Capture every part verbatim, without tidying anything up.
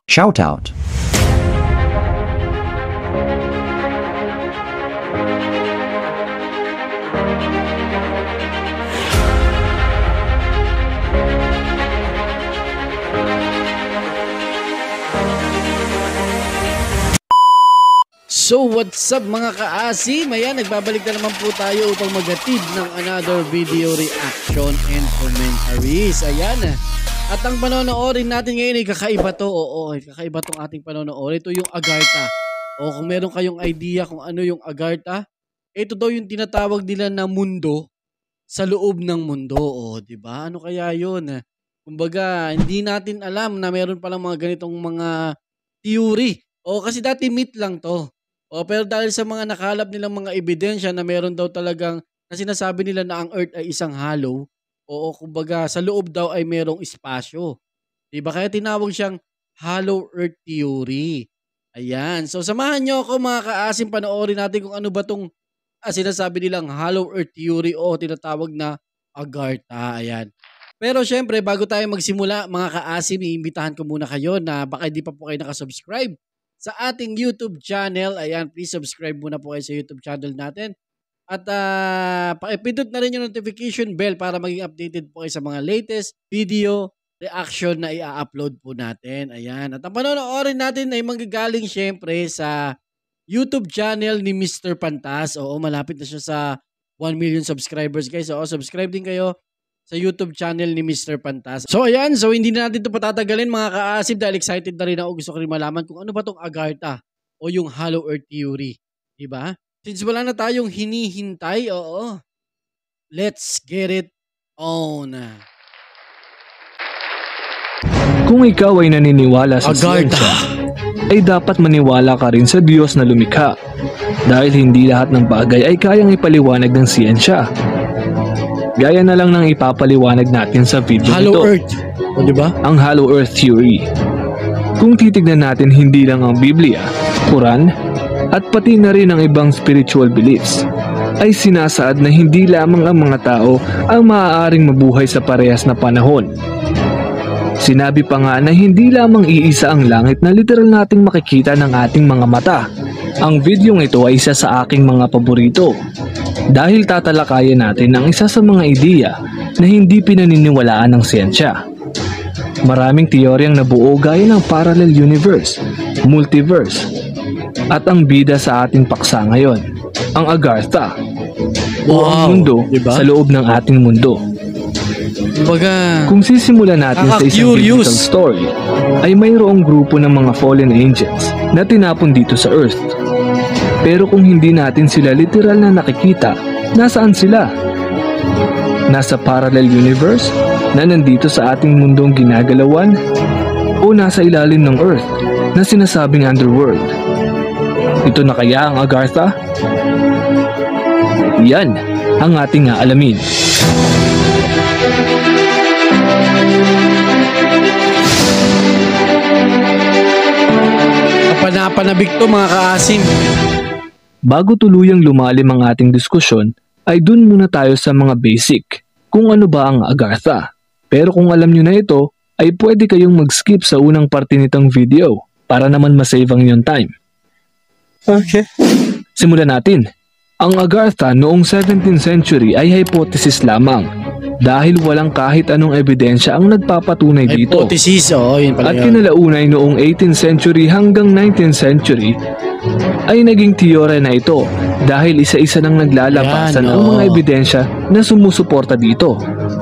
Shoutout. So what's up mga kaasim? Ayan, nagbabalik na naman po tayo upang maghatid ng another video reaction and commentaries. Ayan, at ang panonoorin natin ngayon ay kakaiba to. Oo, kakaiba tong ating panonoorin. Ito yung Agartha. O kung meron kayong idea kung ano yung Agartha, ito daw yung tinatawag nila na mundo sa loob ng mundo. O, diba? Ano kaya yun? Kumbaga, hindi natin alam na meron palang mga ganitong mga theory. O, kasi dati myth lang to. O, pero dahil sa mga nakalap nilang mga ebidensya na meron daw talagang na sinasabi nila na ang Earth ay isang hollow, o kumbaga sa loob daw ay merong espasyo. Diba? Kaya tinawag siyang hollow Earth theory. Ayan. So samahan nyo ako mga kaasim, panoorin natin kung ano ba tong ah, sinasabi nilang hollow Earth theory o tinatawag na Agartha. Ayan. Pero syempre, bago tayo magsimula mga kaasim, iimbitahan ko muna kayo na baka hindi pa po kayo nakasubscribe sa ating YouTube channel. Ayan, please subscribe muna po kayo sa YouTube channel natin. At uh, pakipindot na rin yung notification bell para maging updated po kayo sa mga latest video reaction na i-upload po natin. Ayan. At ang panonoorin natin ay manggagaling syempre sa YouTube channel ni Mister Pantas. Oo, malapit na siya sa one million subscribers guys. Oo, subscribe din kayo sa YouTube channel ni Mister Pantas. So ayan, so hindi na natin ito patatagalin mga kaasib dahil excited na rin ako. Gusto ko rin malaman kung ano ba tong Agartha o yung hollow Earth theory. Diba? Since wala na tayong hinihintay, oo, let's get it on. Kung ikaw ay naniniwala sa siyensya, ay dapat maniwala ka rin sa Diyos na lumikha. Dahil hindi lahat ng bagay ay kayang ipaliwanag ng siyensya. Gaya na lang ng ipapaliwanag natin sa video Hollow ito. Earth. O, diba? Ang Hollow Earth Theory. Kung titignan natin hindi lang ang Biblia, Quran, at pati na rin ang ibang spiritual beliefs, ay sinasaad na hindi lamang ang mga tao ang maaaring mabuhay sa parehas na panahon. Sinabi pa nga na hindi lamang iisa ang langit na literal nating makikita ng ating mga mata. Ang videong ito ay isa sa aking mga paborito. Dahil tatalakayan natin ang isa sa mga ideya na hindi pinaniniwalaan ng siyensya. Maraming teoryang nabuo gaya ng parallel universe, multiverse, at ang bida sa ating paksa ngayon, ang Agartha, wow, o ang mundo, diba? Sa loob ng ating mundo. Baga, kung sisimulan natin sa isang biblical story, ay mayroong grupo ng mga fallen angels na tinapon dito sa Earth. Pero kung hindi natin sila literal na nakikita, nasaan sila? Nasa parallel universe na nandito sa ating mundong ginagalawan? O nasa ilalim ng Earth na sinasabing underworld? Ito na kaya ang Agartha? Yan ang ating aalamin. Kapanapanabik to mga kaasim. Bago tuluyang lumalim ang ating diskusyon, ay dun muna tayo sa mga basic, kung ano ba ang Agartha. Pero kung alam nyo na ito, ay pwede kayong mag-skip sa unang parte nitong video, para naman masave ang inyong time. Okay. Simulan natin. Ang Agartha noong seventeenth century ay hypothesis lamang, dahil walang kahit anong ebidensya ang nagpapatunay dito. Hypothesis, oh, yun pala. At kinalaunay noong eighteenth century hanggang nineteenth century, ay naging teorya na ito dahil isa-isa nang naglalabasan ang mga ebidensya na sumusuporta dito.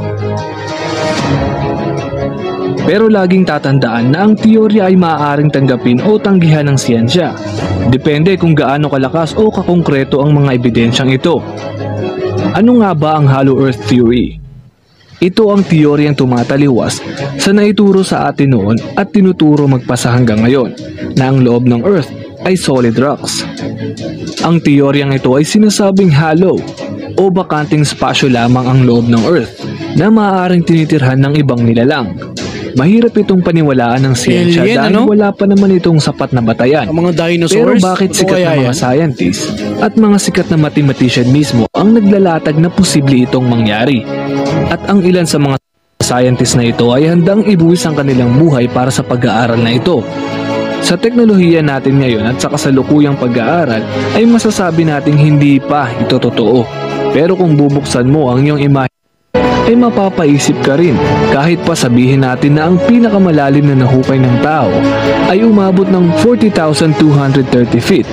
Pero laging tatandaan na ang teorya ay maaaring tanggapin o tanggihan ng siyensya. Depende kung gaano kalakas o kakongkreto ang mga ebidensyang ito. Ano nga ba ang Hollow Earth Theory? Ito ang teoryang tumataliwas sa naituro sa atin noon at tinuturo magpasa hanggang ngayon na ang loob ng Earth ay solid rocks. Ang teoryang ito ay sinasabing hollow o bakanting spasyo lamang ang loob ng Earth na maaaring tinitirhan ng ibang nilalang. Mahirap itong paniwalaan ng siyensya Alien, dahil ano? wala pa naman itong sapat na batayan. Ang mga dinosaurs? Pero bakit sikat na mga scientists at mga sikat na mathematician mismo ang naglalatag na posible itong mangyari? At ang ilan sa mga scientist na ito ay handang ibuwis ang kanilang buhay para sa pag-aaral na ito. Sa teknolohiya natin ngayon at sa kasalukuyang pag-aaral ay masasabi nating hindi pa ito totoo. Pero kung bubuksan mo ang iyong imahe ay mapapaisip ka rin kahit pa sabihin natin na ang pinakamalalim na nahukay ng tao ay umabot ng forty thousand two hundred thirty feet.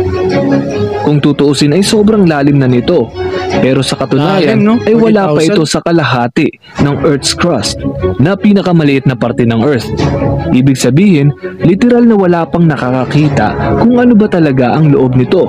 Kung tutuusin ay sobrang lalim na nito, pero sa katunayan Lalim, no? ay wala pa forty thousand. ito sa kalahati ng Earth's crust na pinakamaliit na parte ng Earth. Ibig sabihin, literal na wala pang nakakakita kung ano ba talaga ang loob nito.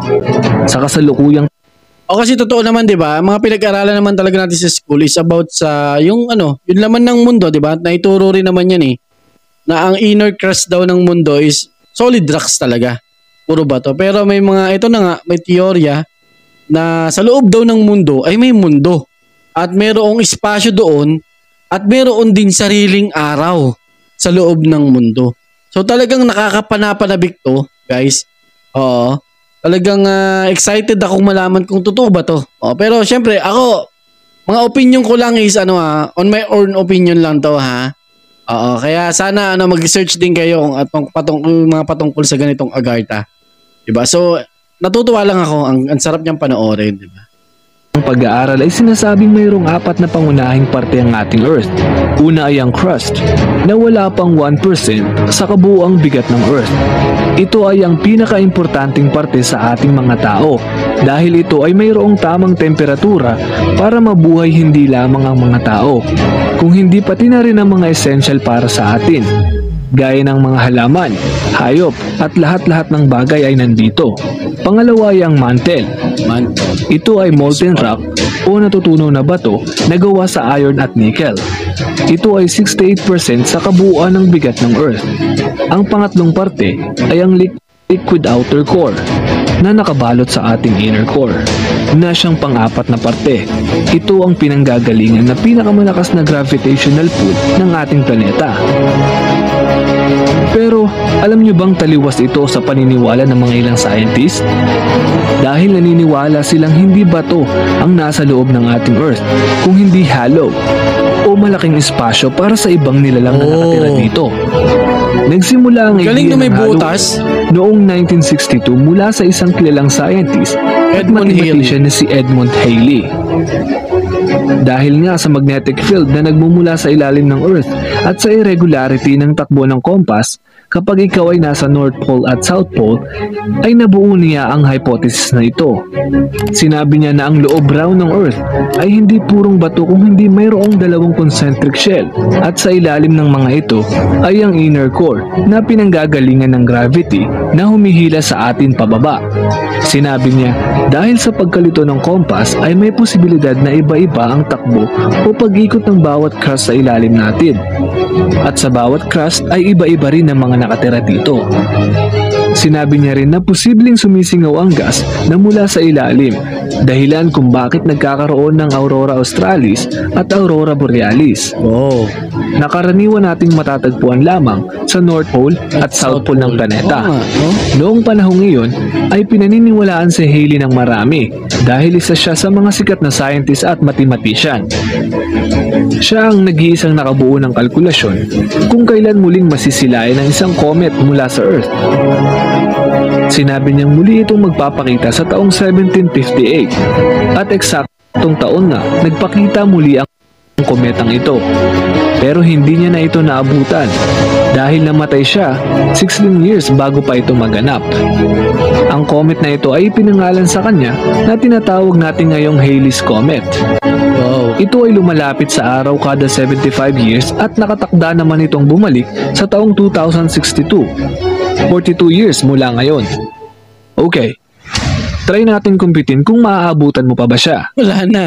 Sa kasalukuyang O kasi totoo naman, 'di ba? Mga pinag-aralan naman talaga natin sa school is about sa yung ano, yung laman ng mundo, 'di ba? Naituro rin naman 'yan eh. Na ang inner crust daw ng mundo is solid rocks talaga. Puro bato. Pero may mga ito na nga, may teorya na sa loob daw ng mundo ay may mundo. At mayroong espasyo doon at mayroon din sariling araw sa loob ng mundo. So talagang nakakapanapanabik to, guys. Oo. Talagang uh, excited akong malaman kung totoo ba to. Oh, pero syempre ako, mga opinion ko lang is ano ha, on my own opinion lang to ha. Oo, kaya sana ano mag-search din kayo kung at patungkol mga patungkol sa ganitong Agartha. 'Di ba? So natutuwa lang ako, ang, ang sarap niyang panoorin, 'di ba? Ang pag-aaral ay sinasabing mayroong apat na pangunahing parte ang ating Earth. Una ay ang crust, na wala pang one percent sa kabuuang bigat ng Earth. Ito ay ang pinaka-importanting parte sa ating mga tao dahil ito ay mayroong tamang temperatura para mabuhay hindi lamang ang mga tao, kung hindi pati na rin ang mga essential para sa atin. Gaya ng mga halaman, hayop at lahat-lahat ng bagay ay nandito. Pangalawa ay ang mantle. Man, Ito ay molten rock o natutunaw na bato na gawa sa iron at nickel. Ito ay sixty-eight percent sa kabuuan ng bigat ng Earth. Ang pangatlong parte ay ang liquid outer core na nakabalot sa ating inner core na siyang pang-apat na parte. Ito ang pinanggagalingan na pinakamalakas na gravitational pull ng ating planeta. Pero alam nyo bang taliwas ito sa paniniwala ng mga ilang scientist? Dahil naniniwala silang hindi bato ang nasa loob ng ating Earth, kung hindi hollow o malaking espasyo para sa ibang nilalang na nakatira dito. Nagsimula ang galing ideya na may ng hollow butas. Earth noong nineteen sixty-two mula sa isang kilalang scientist at Edmund mathematician na si Edmund Halley. Dahil nga sa magnetic field na nagmumula sa ilalim ng Earth at sa irregularity ng takbo ng compass, kapag ikaw ay nasa North Pole at South Pole, ay nabuo niya ang hypothesis na ito. Sinabi niya na ang loob raw ng Earth ay hindi purong bato kung hindi mayroong dalawang concentric shell, at sa ilalim ng mga ito ay ang inner core na pinanggagalingan ng gravity na humihila sa atin pababa. Sinabi niya, dahil sa pagkalito ng compass ay may posibilidad na iba-iba ang takbo o pag-ikot ng bawat crust sa ilalim natin. At sa bawat crust ay iba-iba rin ang mga nakatira dito. Sinabi niya rin na posibleng sumisingaw ang gas na mula sa ilalim, dahilan kung bakit nagkakaroon ng Aurora Australis at Aurora Borealis. Oh. Nakaraniwan nating matatagpuan lamang sa North Pole at South Pole ng planeta. Oo nga, no? Noong panahong iyon ay pinaniniwalaan si Halley ng marami dahil isa siya sa mga sikat na scientist at mathematician. Siya ang nag-iisang nakabuo ng kalkulasyon kung kailan muling masisilayan ang isang comet mula sa Earth. Sinabi niyang muli itong magpapakita sa taong seventeen fifty-eight at eksaktong taon na nagpakita muli ang kometang ito. Pero hindi niya na ito naabutan dahil namatay siya sixteen years bago pa ito maganap. Ang comet na ito ay pinangalan sa kanya na tinatawag natin ngayong Halley's Comet. Wow. Ito ay lumalapit sa araw kada seventy-five years at nakatakda naman itong bumalik sa taong two thousand sixty-two. forty-two years mula ngayon. Okay, try natin kumpitin kung maaabutan mo pa ba siya. Wala na.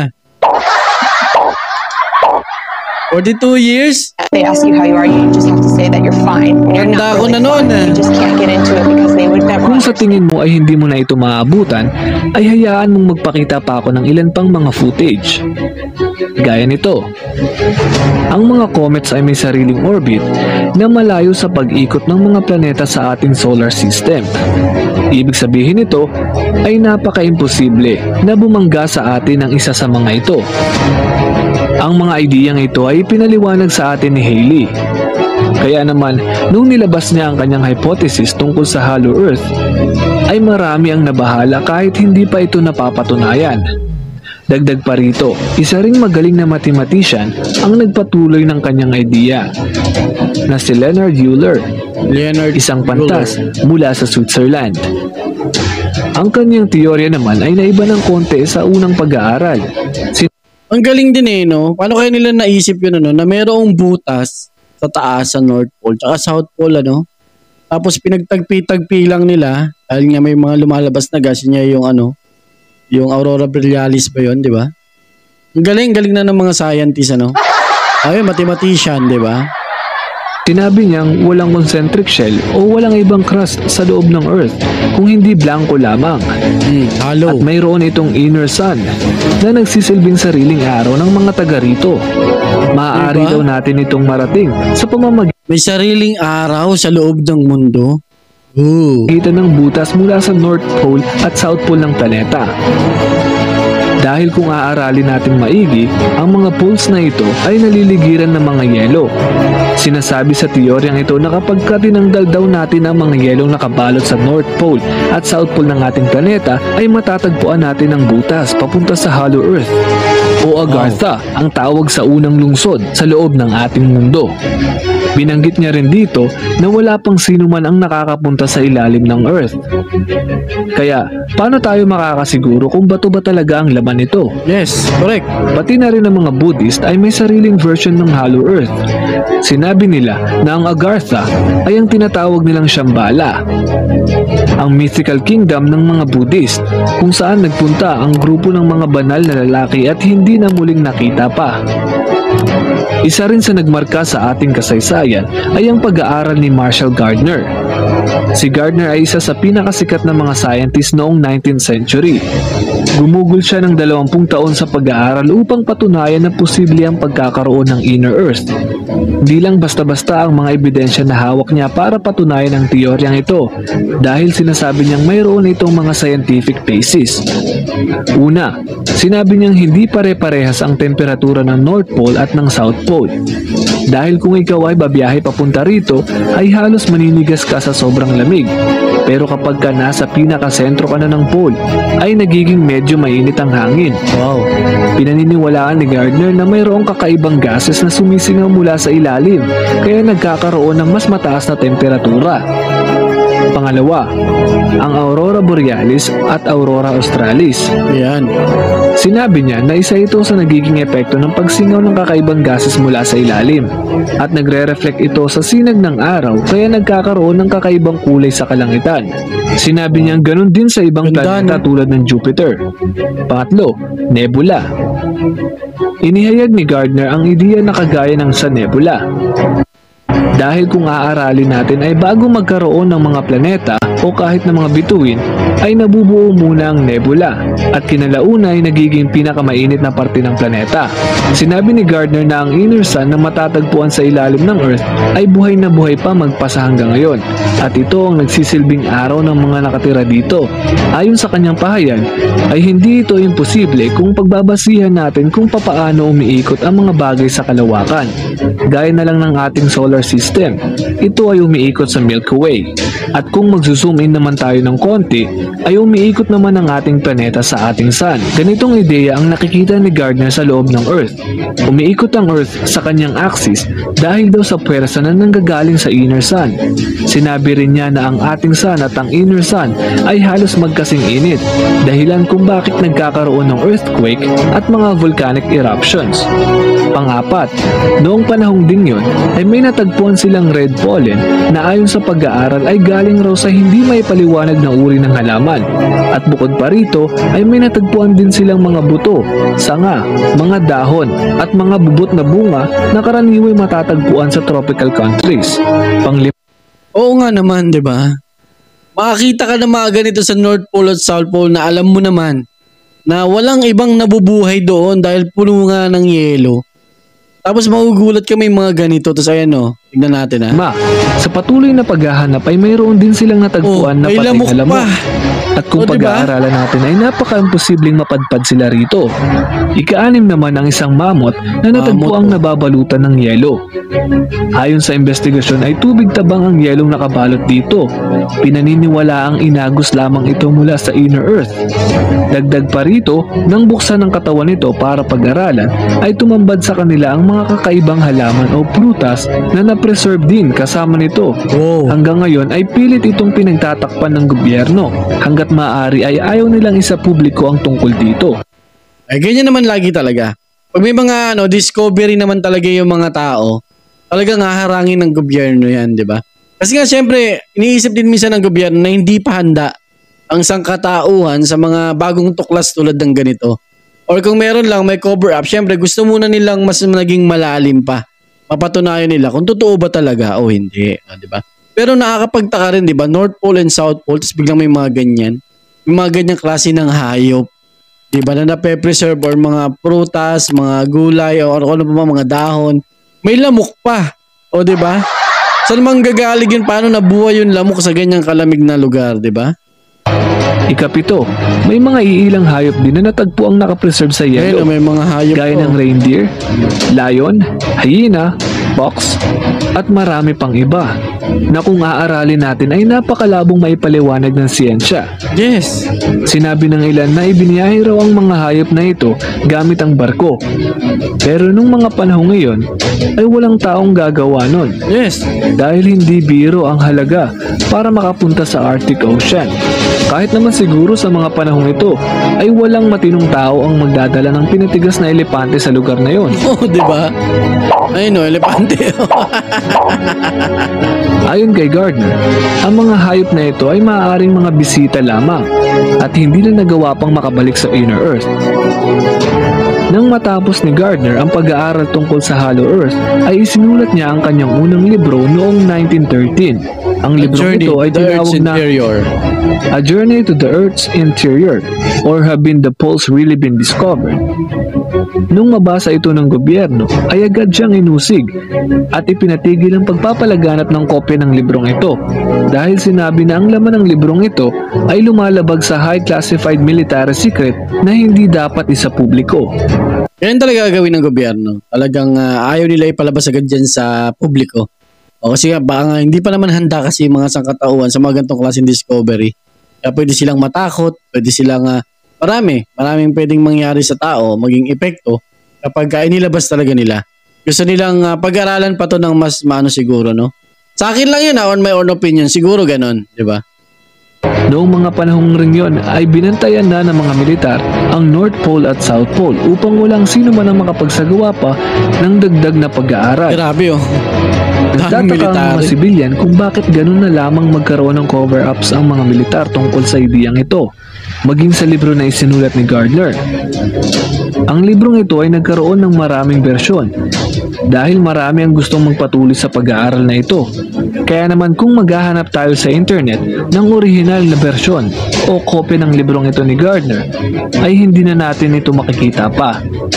forty-two years? They ask you how you are, you just have to say that you're fine. You're Ganda not ko really na noon, fine. eh. You just can't get into it because they would never. Kung sa tingin mo ay hindi mo na ito maaabutan, ay hayaan mong magpakita pa ako ng ilan pang mga footage. Gaya nito, ang mga comets ay may sariling orbit na malayo sa pag-ikot ng mga planeta sa ating solar system. Ibig sabihin nito ay napaka-imposible na bumangga sa atin ang isa sa mga ito. Ang mga ideyang ito ay pinaliwanag sa atin ni Halley. Kaya naman, nung nilabas niya ang kanyang hypothesis tungkol sa Hollow Earth, ay marami ang nabahala kahit hindi pa ito napapatunayan. Dagdag pa rito, isa ring magaling na mathematician ang nagpatuloy ng kanyang idea, na si Leonard Euler, Leonard isang pantas mula sa Switzerland. Ang kanyang teorya naman ay naiba ng konti sa unang pag-aaral. Sin- Ang galing din eh, no? Paano kaya nila naisip yun, ano? Na mayroong butas sa taas sa North Pole tsaka South Pole, ano? Tapos pinagtagpi-tagpi lang nila dahil nga may mga lumalabas na gas niya yung ano, yung Aurora Borealis ba yun, di ba? Ang galing, galing na ng mga scientists, ano? Ay, mathematician, di ba? Sinabi niyang walang concentric shell o walang ibang crust sa loob ng Earth kung hindi blanco lamang. Hmm, halo. At mayroon itong inner sun na nagsisilbing sariling araw ng mga taga rito. Maaari Diba? daw natin itong marating sa pamamagitan May sariling araw sa loob ng mundo. Ooh. ng butas mula sa North Pole at South Pole ng planeta. Dahil kung aaralin natin maigi, ang mga poles na ito ay naliligiran ng mga yelo. Sinasabi sa teoryang ito na kapag tinanggal daw natin ang mga yelong nakabalot sa North Pole at South Pole ng ating planeta, ay matatagpuan natin ang butas papunta sa Hollow Earth o Agartha, ang tawag sa unang lungsod sa loob ng ating mundo. Binanggit niya rin dito na wala pang sino man ang nakakapunta sa ilalim ng Earth. Kaya, paano tayo makakasiguro kung bato ba talaga ang laman nito? Yes, correct. Pati na rin ang mga Buddhist ay may sariling version ng Hollow Earth. Sinabi nila na ang Agartha ay ang tinatawag nilang Shambhala, ang mythical kingdom ng mga Buddhist, kung saan nagpunta ang grupo ng mga banal na lalaki at hindi na muling nakita pa. Isa rin sa nagmarka sa ating kasaysayan ay ang pag-aaral ni Marshall Gardner. Si Gardner ay isa sa pinakasikat na mga scientist noong nineteenth century. Gumugol siya ng dalawampung taon sa pag-aaral upang patunayan na posible ang pagkakaroon ng inner earth. Di lang basta-basta ang mga ebidensya na hawak niya para patunayan ang teoryang ito, dahil sinasabi niyang mayroon itong mga scientific basis. Una, sinabi niyang hindi pare-parehas ang temperatura ng North Pole at ng South Pole. Dahil kung ikaw ay babiyahe papunta rito, ay halos maninigas ka sa sobrang lamig. Pero kapag ka nasa pinakasentro ka na ng pole, ay nagiging medyo mainit ang hangin. Wow. Pinaniniwalaan ni Gardner na mayroong kakaibang gases na sumisingaw mula sa ilalim, kaya nagkakaroon ng mas mataas na temperatura. Pangalawa, ang Aurora Borealis at Aurora Australis. Yan. Sinabi niya na isa ito sa nagiging epekto ng pagsingaw ng kakaibang gases mula sa ilalim, at nagre-reflect ito sa sinag ng araw, kaya nagkakaroon ng kakaibang kulay sa kalangitan. Sinabi niya ganun din sa ibang Ganda, planeta no? tulad ng Jupiter. Pangatlo, nebula. Inihayag ni Gardner ang ideya na kagaya ng sa nebula. Dahil kung aaralin natin ay bago magkaroon ng mga planeta o kahit ng mga bituin, ay nabubuo muna ang nebula at kinalauna ay nagiging pinakamainit na parte ng planeta. Sinabi ni Gardner na ang inner sun na matatagpuan sa ilalim ng Earth ay buhay na buhay pa magpasa hanggang ngayon, at ito ang nagsisilbing araw ng mga nakatira dito. Ayon sa kanyang pahayag, ay hindi ito imposible kung pagbabasihan natin kung papaano umiikot ang mga bagay sa kalawakan. Gaya na lang ng ating solar system, ito ay umiikot sa Milky Way. At kung magsusum in naman tayo ng konti, ay umiikot naman ang ating planeta sa ating sun. Ganitong ideya ang nakikita ni Gardner sa loob ng Earth. Umiikot ang Earth sa kanyang axis dahil daw sa puwersa na nanggagaling sa inner sun. Sinabi rin niya na ang ating sun at ang inner sun ay halos magkasing init, dahilan kung bakit nagkakaroon ng earthquake at mga volcanic eruptions. Pang-apat, noong panahong ding yun ay may natagpuan silang red pollen na ayon sa pag-aaral ay galing raw sa hindi may paliwanag na uri ng halaman. At bukod pa rito ay may natagpuan din silang mga buto, sanga, mga dahon at mga bubot na bunga na karaniwang matatagpuan sa tropical countries. Panglima, Oo nga naman, di ba? Makakita ka na mga ganito sa North Pole at South Pole na alam mo naman na walang ibang nabubuhay doon dahil puno nga ng yelo. Tapos magugulat ka may mga ganito. Tapos ayan o, tignan natin ha. Ma, sa patuloy na paghahanap ay mayroon din silang natagpuan Oh, na may patay lamok na lamok. pa. At kung Oh, diba? pag-aaralan natin ay napaka-imposibleng mapadpad sila rito. Ika-anim naman ang isang mamot na natagpuang nababalutan ng yelo. Ayon sa investigasyon ay tubig tabang ang yelong nakabalot dito. Pinaniniwala ang inagos lamang ito mula sa inner earth. Dagdag pa rito, nang buksan ng katawan nito para pag-aralan, ay tumambad sa kanila ang mga kakaibang halaman o prutas na na-preserve din kasama nito. Wow. Hanggang ngayon ay pilit itong pinagtatakpan ng gobyerno. Hanggat maaari ay ayaw nilang isapubliko ang tungkol dito. Ay, ganyan naman lagi talaga. Pag may mga ano, discovery naman talaga yung mga tao, talagang haharangin ng gobyerno yan, di ba? Kasi nga, syempre, iniisip din minsan ng gobyerno na hindi pa handa ang sangkatauhan sa mga bagong tuklas tulad ng ganito. Or kung meron lang, may cover up, syempre, gusto muna nilang mas naging malalim pa. Mapatunayan nila kung totoo ba talaga o hindi, ah, di ba? Pero nakakapagtaka rin, di ba? North Pole and South Pole, tapos biglang may mga ganyan. May mga ganyang klase ng hayop. Di ba? Na nape-preserve or mga prutas, mga gulay, o ano pa mga dahon. May lamok pa. O di ba? Saan mang gagaling yun? Paano nabuhay yung lamok sa ganyang kalamig na lugar, di ba? Ikapito, may mga iilang hayop din na natagpo ang nakapreserve sa yelo. Ayun, may mga hayop Gaya po. ng reindeer, lion, hyena, fox, at marami pang iba na kung aaralin natin ay napakalabong maipaliwanag ng siyensya. Yes. Sinabi ng ilan na ibiniyahe raw ang mga hayop na ito gamit ang barko. Pero nung mga panahon ngayon ay walang taong gagawa nun. Yes. Dahil hindi biro ang halaga para makapunta sa Arctic Ocean. Kahit naman siguro sa mga panahong ito ay walang matinong tao ang magdadala ng pinatigas na elepante sa lugar na yon. Oh, di ba? Ayun o, elepante. Ayon kay Gardner, ang mga hayop na ito ay maaaring mga bisita lamang at hindi na nagawa pang makabalik sa inner earth. Nang matapos ni Gardner ang pag-aaral tungkol sa Hollow Earth, ay isinulat niya ang kanyang unang libro noong nineteen thirteen. Ang libro ito ay tinawag na A Journey to the Earth's Interior or Have Been the Poles Really Been Discovered? Nung mabasa ito ng gobyerno, ay agad siyang inusig at ipinatigil ang pagpapalaganap ng kopya ng librong ito dahil sinabi na ang laman ng librong ito ay lumalabag sa high classified military secret na hindi dapat isapubliko. Yan talaga gagawin ng gobyerno. Talagang uh, ayaw nila ipalabas agad dyan sa publiko. O kasi nga, baka nga, hindi pa naman handa kasi mga sangkatauhan sa mga ganitong klaseng discovery. Kaya pwede silang matakot, pwede silang uh, marami, maraming pwedeng mangyari sa tao, maging epekto kapag uh, inilabas talaga nila. Gusto nilang uh, pag-aralan pa to ng mas maano siguro, no? Sa akin lang yun, uh, on my own opinion, siguro ganon, di ba? Noong mga panahong ring yon ay binantayan na ng mga militar ang North Pole at South Pole upang walang sino man ang makapagsagawa pa ng dagdag na pag-aaral. Grabe oh. Nagtataka ang mga sibilyan kung bakit ganun na lamang magkaroon ng cover-ups ang mga militar tungkol sa ideyang ito, maging sa libro na isinulat ni Gardner. Ang librong ito ay nagkaroon ng maraming bersyon dahil marami ang gustong magpatuloy sa pag-aaral na ito. Kaya naman kung maghahanap tayo sa internet ng orihinal na bersyon o kopya ng librong ito ni Gardner, ay hindi na natin ito makikita pa.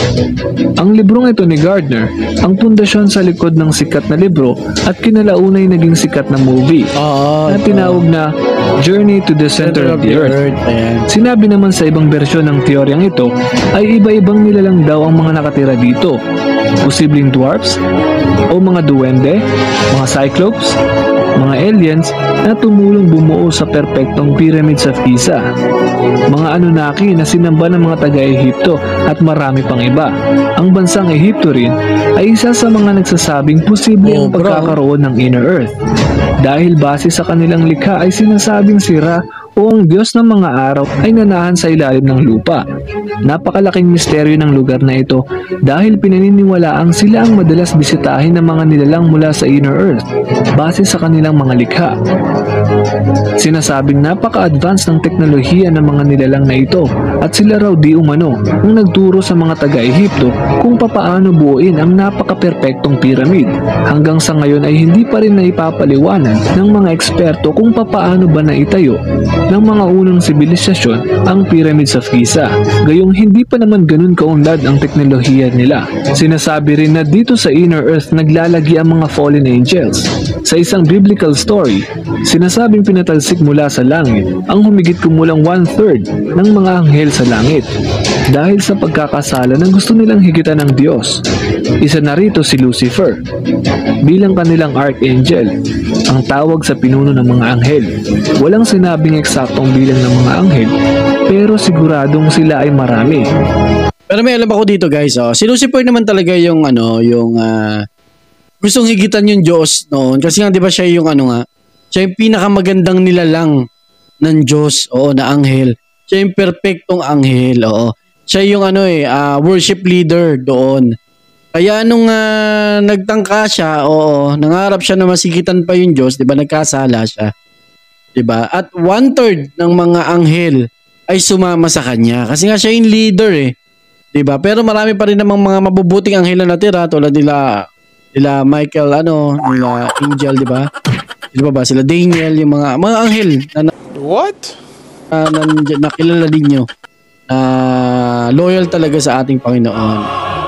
Ang librong ito ni Gardner ang pundasyon sa likod ng sikat na libro at kinalaunay naging sikat na movie oh, na tinawag na Journey to the Center of the Earth. Sinabi naman sa ibang bersyon ng teoryang ito ay iba-ibang nilalang daw ang mga nakatira dito. Posibleng dwarfs o mga duwende, mga cyclops, mga aliens na tumulong bumuo sa perpektong pyramid sa Giza, mga Anunnaki na sinamba ng mga taga-Ehipto at marami pang iba. Ang bansang Ehipto rin ay isa sa mga nagsasabing posible ang pagkakaroon ng inner earth dahil base sa kanilang likha ay sinasabing sira o ang Diyos ng mga araw ay nanahan sa ilalim ng lupa. Napakalaking misteryo ng lugar na ito dahil pinaniniwalaang sila ang madalas bisitahin ng mga nilalang mula sa inner earth base sa kanilang mga likha. Sinasabing napaka-advance ng teknolohiya ng mga nilalang na ito at sila raw di umano ang nagturo sa mga taga-Ehipto kung papaano buuin ang napaka-perpektong pyramid. Hanggang sa ngayon ay hindi pa rin naipapaliwanag ng mga eksperto kung papaano ba naitayo ng mga unang sibilisasyon ang pyramid sa Giza. gayong hindi pa naman ganun kaunlad ang teknolohiya nila. Sinasabi rin na dito sa inner earth naglalagi ang mga fallen angels. Sa isang biblical story, sinasabing pinatalsik mula sa langit ang humigit kumulang one-third ng mga anghel sa langit dahil sa pagkakasala ng gusto nilang higitan ng Diyos. Isa na rito si Lucifer bilang kanilang archangel, ang tawag sa pinuno ng mga anghel. Walang sinabing eksaktong bilang ng mga anghel, pero siguradong sila ay marami. Pero may alam ako dito guys, oh. Si Lucifer naman talaga yung ano, yung uh, gustong higitan yung Diyos noon. Kasi nga 'di ba siya yung ano nga, siya yung pinakamagandang nilalang ng Diyos, oo, na anghel. Siya yung perfectong anghel, oo. Siya yung ano eh, uh, worship leader doon. Kaya nung uh, nagtangka siya, oo, nangarap siya na masigitan pa yung Diyos, 'di ba? Nagkasala siya. 'Di ba? At one-third ng mga anghel ay sumama sa kanya kasi nga siya yung leader eh. 'Di ba? Pero marami pa rin namang mga mabubuting anghel na natira tulad nila nila Michael ano, nila Angel, 'di ba? 'Di ba ba sila Daniel, yung mga mga anghel na, What? na, na, na kilala ninyo. Na loyal talaga sa ating Panginoon.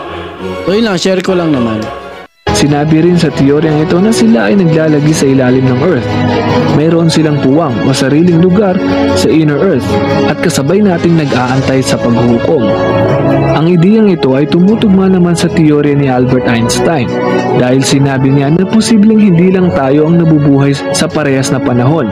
So yun lang, share ko lang naman. Sinabi rin sa teoryang ito na sila ay naglalagi sa ilalim ng earth. Mayroon silang puwang o sariling lugar sa inner earth at kasabay nating nag-aantay sa paghuhukom. Ang ideyang ito ay tumutugma naman sa teorya ni Albert Einstein dahil sinabi niya na posibleng hindi lang tayo ang nabubuhay sa parehas na panahon.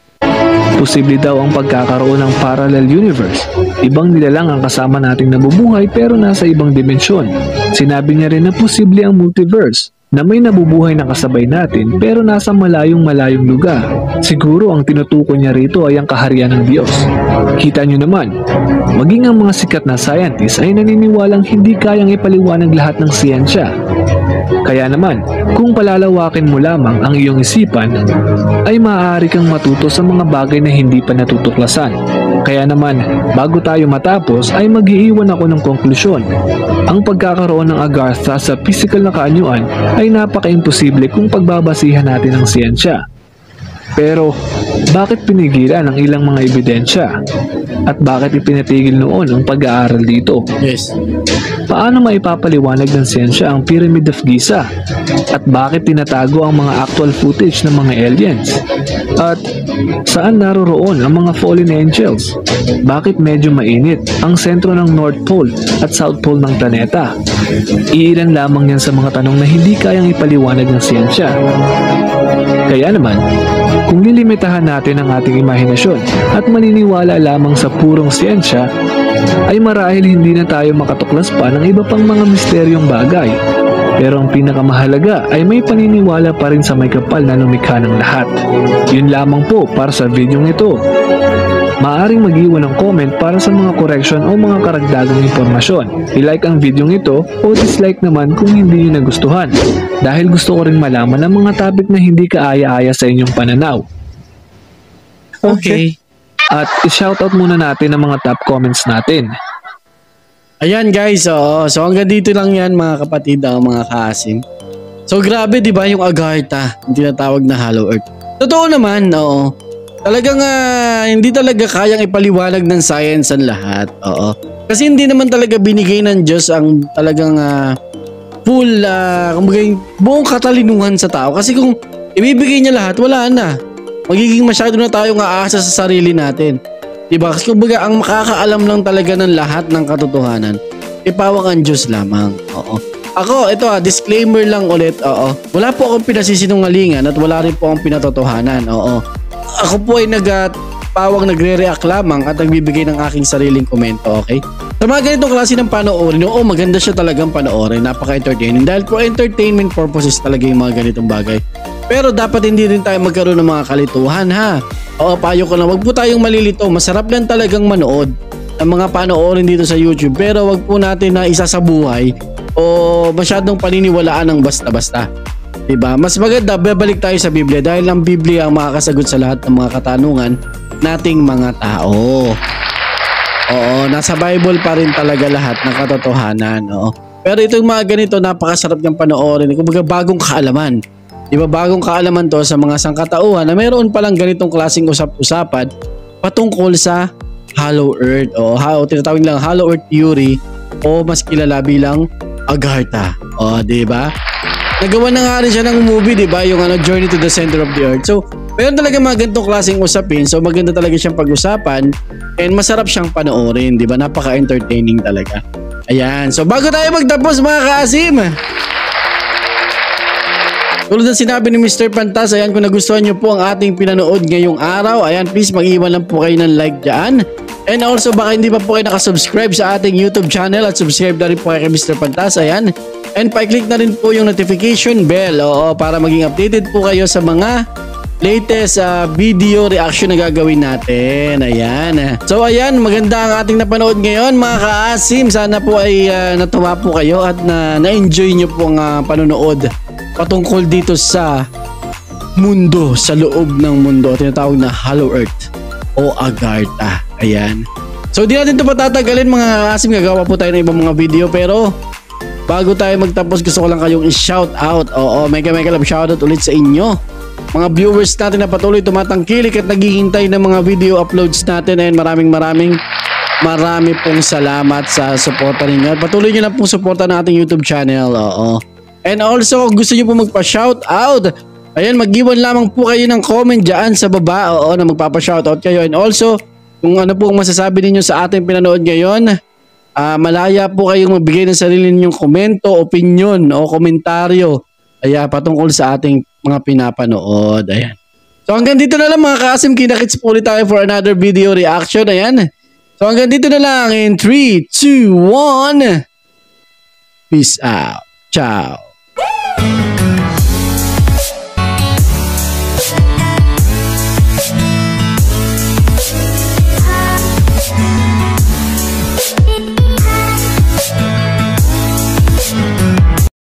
Posible daw ang pagkakaroon ng parallel universe. Ibang nilalang ang kasama nating nabubuhay pero nasa ibang dimensyon. Sinabi niya rin na posible ang multiverse, na may nabubuhay na kasabay natin pero nasa malayong-malayong lugar. Siguro ang tinutukoy niya rito ay ang kaharian ng Diyos. Kita niyo naman, maging ang mga sikat na scientists ay naniniwalang hindi kayang ipaliwanag lahat ng siyensya. Kaya naman, kung palalawakin mo lamang ang iyong isipan, ay maaari kang matuto sa mga bagay na hindi pa natutuklasan. Kaya naman, bago tayo matapos ay mag-iiwan ako ng konklusyon. Ang pagkakaroon ng Agartha sa physical na kaanyuan ay napaka-imposible kung pagbabasihan natin ang siyensya. Pero, bakit pinigilan ang ilang mga ebidensya? At bakit ipinatigil noon ang pag-aaral dito? Yes. Paano maipapaliwanag ng siyensya ang Pyramid of Giza? At bakit tinatago ang mga actual footage ng mga aliens? At saan naroroon ang mga fallen angels? Bakit medyo mainit ang sentro ng North Pole at South Pole ng planeta? Iilan lamang yan sa mga tanong na hindi kayang ipaliwanag ng siyensya. Kaya naman, kung lilimitahan natin ang ating imahinasyon at maniniwala lamang sa purong siyensya, ay marahil hindi na tayo makatuklas pa ng iba pang mga misteryong bagay. Pero ang pinakamahalaga ay may paniniwala pa rin sa may kapal na lumikha ng lahat. Yun lamang po para sa videong ito. Maaring mag-iwan ng comment para sa mga correction o mga karagdagang impormasyon. I-like ang videong ito o dislike naman kung hindi nyo nagustuhan. Dahil gusto ko rin malaman ang mga topic na hindi kaaya-aya sa inyong pananaw. Okay. At i-shoutout muna natin ang mga top comments natin. Ayan guys, oo. So hanggang dito lang yan mga kapatid, oh, mga kaasim. So grabe 'di ba yung Agartha, yung tinatawag na Hollow Earth. Totoo naman, oo. Talagang uh, hindi talaga kayang ipaliwanag ng science ang lahat, oo. Kasi hindi naman talaga binigay ng Diyos ang talagang uh, full, uh, kumbaga buong katalinuhan sa tao. Kasi kung ibibigay niya lahat, wala na. Magiging masyado na tayong aasa sa sarili natin. Diba? Kasi kumbaga ang makakaalam lang talaga ng lahat ng katotohanan, ipawang ang Diyos lamang. Oo. Ako, ito ah, disclaimer lang ulit, oo. Wala po akong pinasisinungalingan at wala rin po akong pinatotohanan, oo. Ako po ay nagpawang nagre-react lamang at nagbibigay ng aking sariling komento, okay? Sa mga ganitong klase ng panoorin, oo, maganda siya talagang panoorin, napaka-entertaining. Dahil for entertainment purposes talaga yung mga ganitong bagay. Pero dapat hindi rin tayo magkaroon ng mga kalituhan, ha? Oo, payo ko lang, wag po tayong malilito. Masarap lang talagang manood ng mga panoorin dito sa YouTube. Pero wag po natin na isa sa buhay o masyadong paniniwalaan ng basta-basta. Diba? Mas maganda, babalik tayo sa Biblia dahil ang Biblia ang makakasagot sa lahat ng mga katanungan nating mga tao. Oo, nasa Bible pa rin talaga lahat ng katotohanan. Oo. Pero itong mga ganito, napakasarap ng panoorin. Kumbaga bagong kaalaman. Diba, bagong kaalaman to sa mga sangkatauhan na mayroon palang ganitong klaseng usap-usapan patungkol sa Hollow Earth o ha, o tinatawag lang Hollow Earth Theory o mas kilala bilang Agartha. O, di ba? Nagawa na nga rin siya ng movie, di ba? Yung ano, Journey to the Center of the Earth. So, mayroon talaga mga ganitong klaseng usapin. So, maganda talaga siyang pag-usapan and masarap siyang panoorin, di ba? Napaka-entertaining talaga. Ayan. So, bago tayo magtapos mga kaasim, tulad ng sinabi ni Mister Pantas, ayan, kung nagustuhan nyo po ang ating pinanood ngayong araw, ayan, please mag-iwan lang po kayo ng like dyan. And also, baka hindi pa po kayo nakasubscribe sa ating YouTube channel at subscribe na rin po kayo kay Mister Pantas, ayan. And pa-click na rin po yung notification bell, oo, para maging updated po kayo sa mga latest uh, video reaction na gagawin natin. Ayan. So ayan, maganda ang ating napanood ngayon mga kaasim. Sana po ay uh, natuwa po kayo at na na-enjoy nyo po ang uh, panonood patungkol dito sa mundo, sa loob ng mundo, tinatawag na Hollow Earth o Agartha. Ayan. So di natin ito patatagalin mga kaasim, gagawa po tayo ng ibang mga video, pero bago tayo magtapos gusto ko lang kayong i-shout out. Oo, mega mega love shoutout ulit sa inyo mga viewers natin na patuloy tumatangkilik at naghihintay ng mga video uploads natin. And maraming maraming marami pong salamat sa suporta ninyo. Patuloy nyo lang pong suporta ng ating YouTube channel. Oo. And also, kung gusto nyo po magpa-shoutout, ayan, mag-iwan lamang po kayo ng comment dyan sa baba, oo, na magpapa-shoutout kayo. And also, kung ano po masasabi ninyo sa ating pinanood ngayon, uh, malaya po kayong magbigay ng sarili ninyong komento, opinion o komentaryo, ayan, patungkol sa ating mga pinapanood. Ayan. So hanggang dito na lang mga kaasim, kinakits po ulit tayo for another video reaction. Ayan. So hanggang dito na lang in three, two, one. Peace out. Ciao.